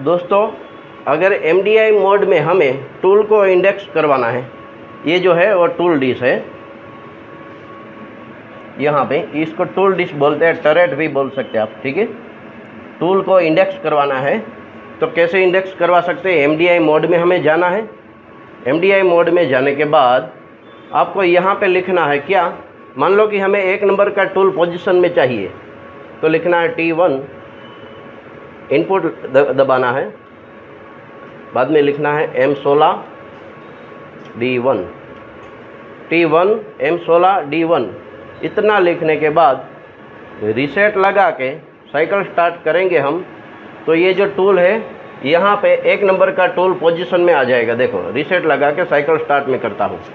दोस्तों अगर MDI mode में हमें टूल को इंडेक्स करवाना है, ये जो है वो टूल डिश है, यहाँ पे इसको टूल डिश बोलते हैं, टरेट भी बोल सकते हैं आप, ठीक है। टूल को इंडेक्स करवाना है तो कैसे इंडेक्स करवा सकते हैं? MDI मोड में हमें जाना है। MDI मोड में जाने के बाद आपको यहाँ पे लिखना है क्या, मान लो कि हमें 1 नंबर का टूल पोजीशन में चाहिए तो लिखना है T1, इनपुट दबाना है, बाद में लिखना है M16 D1, T1 M16 D1। इतना लिखने के बाद रीसेट लगा के साइकिल स्टार्ट करेंगे हम, तो ये जो टूल है यहाँ पे 1 नंबर का टूल पोजीशन में आ जाएगा। देखो रीसेट लगा के साइकिल स्टार्ट में करता हूँ,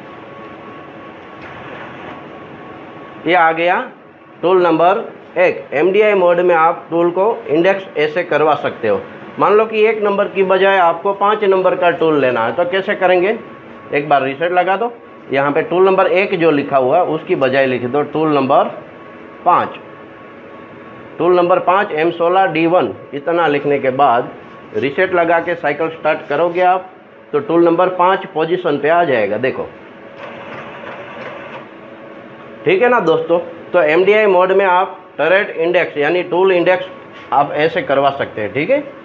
ये आ गया टूल नंबर 1। MDI मोड में आप टूल को इंडेक्स ऐसे करवा सकते हो। मान लो कि 1 नंबर की बजाय आपको 5 नंबर का टूल लेना है, तो कैसे करेंगे? एक बार रीसेट लगा दो, यहाँ पे टूल नंबर 1 जो लिखा हुआ है उसकी बजाय लिख दो tool number 5, tool number 5 M16 D1। इतना लिखने के बाद रीसेट लगा के साइकिल स्टार्ट करोगे आप तो टूल नंबर 5 पोजीशन पे आ जाएगा। देखो ठीक है ना दोस्तों। तो MDI मोड में आप टरेट इंडेक्स यानी टूल इंडेक्स आप ऐसे करवा सकते हैं, ठीक है।